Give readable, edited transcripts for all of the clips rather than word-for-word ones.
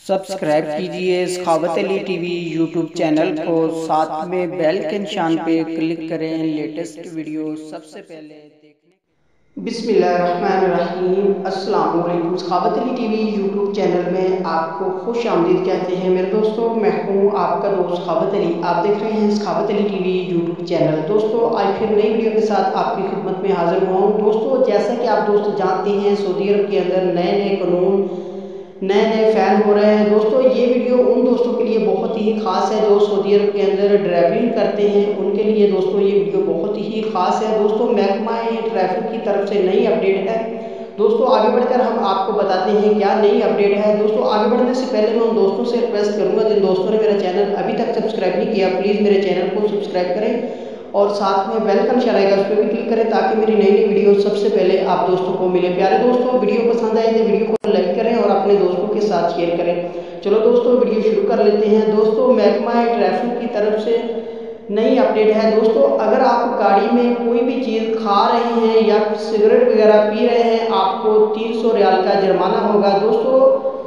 Subscribe कीजिए Sakhawat Ali TV YouTube channel को, साथ में बेल के निशान पे क्लिक करें लेटेस्ट वीडियो सबसे पहले देखने। बिस्मिल्लाहिर्रहमानिर्रहीम, अस्सलाम वालेकुम। Sakhawat Ali TV YouTube channel में आपको खुश आमदीद कहते हैं मेरे दोस्तों। मैं हूँ आपका दोस्त सखावत अली। आप देख रहे हैं Sakhawat Ali TV YouTube channel. दोस्तों आज फिर नई वीडियो के साथ आपकी खिदमत में हाजिर हुआ हूँ। दोस्तों जैसा कि आप दोस्त जानते हैं, सऊदी अरब के अंदर नए नए कानून नए नए फ़ैल हो रहे हैं। दोस्तों ये वीडियो उन दोस्तों के लिए बहुत ही ख़ास है जो सऊदी अरब के अंदर ड्राइविंग करते हैं, उनके लिए दोस्तों ये वीडियो बहुत ही ख़ास है। दोस्तों महकमा ट्रैफिक की तरफ से नई अपडेट है। दोस्तों आगे बढ़कर हम आपको बताते हैं क्या नई अपडेट है। दोस्तों आगे बढ़ने से पहले मैं उन दोस्तों से रिक्वेस्ट करूँगा जिन दोस्तों ने मेरा चैनल अभी तक सब्सक्राइब नहीं किया, प्लीज़ मेरे चैनल को सब्सक्राइब करें और साथ में बेल का निशान आएगा उस पर भी क्लिक करें ताकि मेरी नई नई वीडियो सबसे पहले आप दोस्तों को मिले। प्यारे दोस्तों वीडियो पसंद आए तो वीडियो को लाइक करें और अपने दोस्तों के साथ शेयर करें। चलो दोस्तों वीडियो शुरू कर लेते हैं। दोस्तों महकमा ट्रैफिक की तरफ से नई अपडेट है। दोस्तों अगर आप गाड़ी में कोई भी चीज़ खा रहे हैं या सिगरेट वगैरह पी रहे हैं, आपको 300 रियाल का जुर्माना होगा। दोस्तों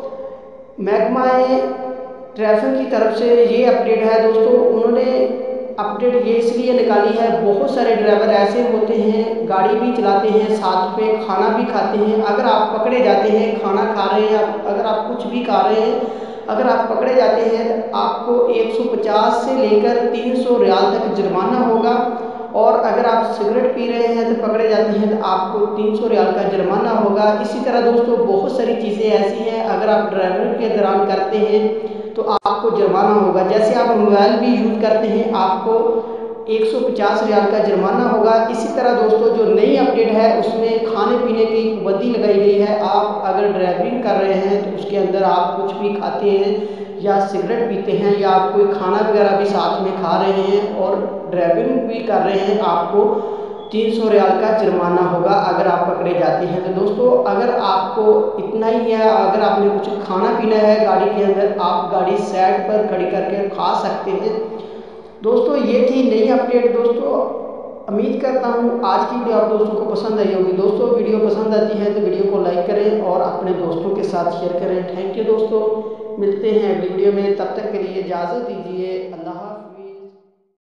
महकमा ट्रैफिक की तरफ से ये अपडेट है। दोस्तों उन्होंने अपडेट ये इसलिए निकाली है, बहुत सारे ड्राइवर ऐसे होते हैं गाड़ी भी चलाते हैं साथ में खाना भी खाते हैं। अगर आप पकड़े जाते हैं खाना खा रहे हैं, अगर आप कुछ भी खा रहे हैं, अगर आप पकड़े जाते हैं तो आपको 150 से लेकर 300 रियाल तक जुर्माना होगा। और अगर आप सिगरेट पी रहे हैं तो पकड़े जाते हैं तो आपको 300 रियाल का जुर्माना होगा। इसी तरह दोस्तों बहुत सारी चीज़ें ऐसी हैं, अगर आप ड्राइविंग के दौरान करते हैं तो आपको जुर्माना होगा। जैसे आप मोबाइल भी यूज़ करते हैं, आपको 150 रियाल का जुर्माना होगा। इसी तरह दोस्तों जो नई अपडेट है उसमें खाने पीने की पाबंदी लगाई गई है। आप अगर ड्राइविंग कर रहे हैं तो उसके अंदर आप कुछ भी खाते हैं या सिगरेट पीते हैं या आप कोई खाना वगैरह भी साथ में खा रहे हैं और ड्राइविंग भी कर रहे हैं, आपको 300 रियाल का जुर्माना होगा अगर आप पकड़े जाते हैं। तो दोस्तों अगर आपको इतना ही है, अगर आपने कुछ खाना पीना है गाड़ी के अंदर, आप गाड़ी साइड पर खड़ी करके खा सकते हैं। दोस्तों ये थी नई अपडेट। दोस्तों उम्मीद करता हूँ आज की वीडियो आप दोस्तों को पसंद आई होगी। दोस्तों वीडियो पसंद आती है तो वीडियो को लाइक करें और अपने दोस्तों के साथ शेयर करें। थैंक यू दोस्तों, मिलते हैं अगली वीडियो में, तब तक के लिए इजाज़त दीजिए।